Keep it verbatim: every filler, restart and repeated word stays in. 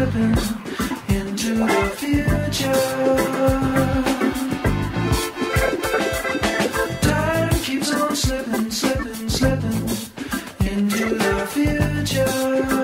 slipping into the future. Time keeps on slipping, slipping, slipping into the future.